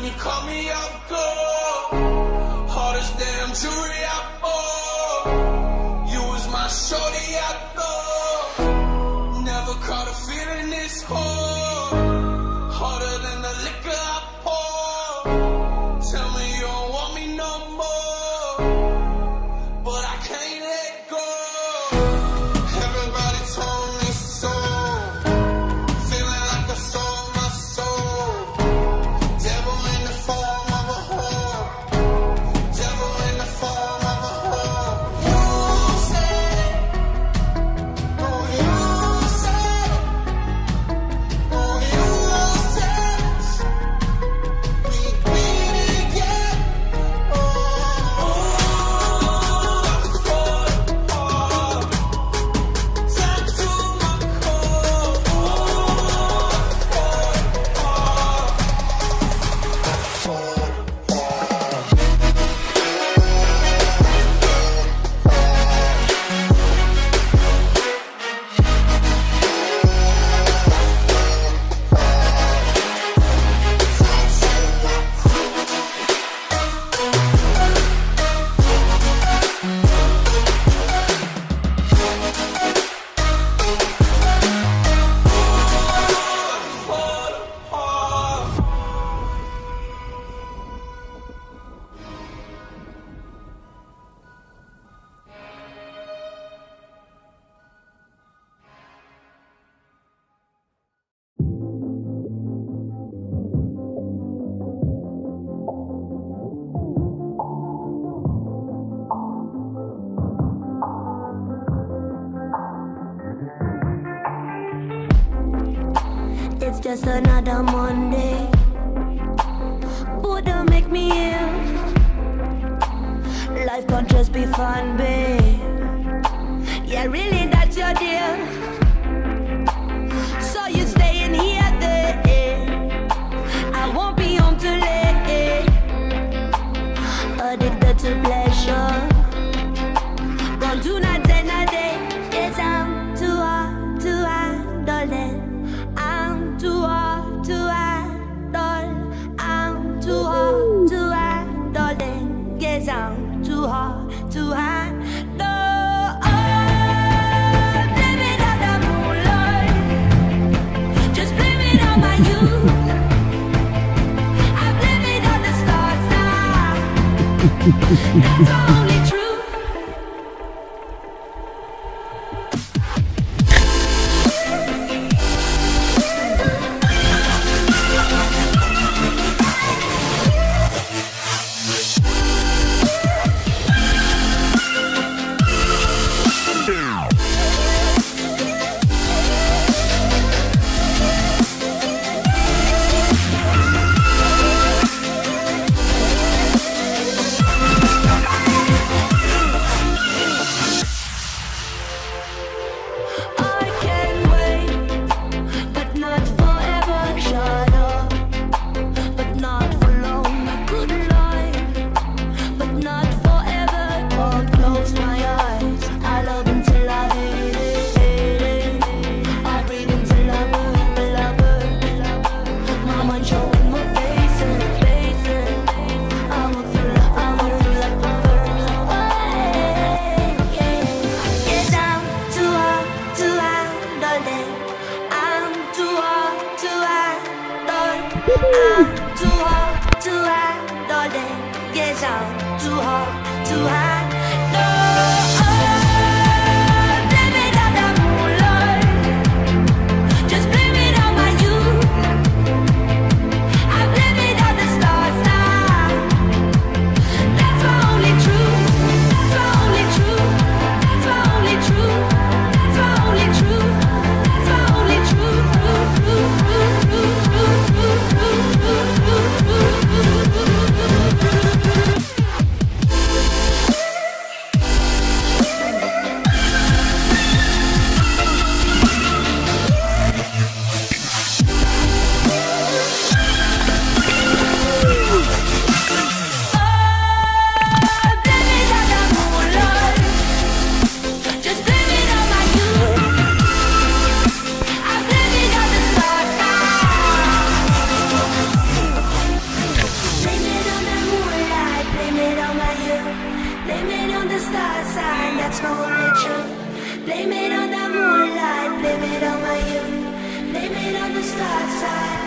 you caught me off guard. Hardest damn jewelry I bought. You was my shorty, I thought. Never caught a feeling this hard. Harder than the liquor I pour. Tell me you don't want me no more, but I can't let go. Everybody told me so. Feeling like I sold my soul. Devil in the form of a whore. Devil in the form of a whore. You said, oh you said, oh you said, we'd be together. Oh, I fought hard. Time to my core. Oh, I fought hard. It's just another Monday. Buddha make me ill. Life can't just be fun, babe. Yeah, really, that's your deal. So you staying here, there. I won't be home too late. Addicted to pleasure. Gone two nights and a day. Yes, I'm too hard to handle it. I'm too hard to handle. I'm too hard to handle it. Yes, I'm too hard to handle. Oh, blame it on the moonlight. Just blame it on my youth. I blame it on the stars now. That's my only truth. I'm too hard to handle it. Yes, I'm too hard to handle. Blame it on the moonlight. Just blame it on my youth. I blame it on the stars now. That's my only truth. That's my only truth. That's my only truth. That's my only truth. That's my only truth. it on my youth. Blame it on the start side.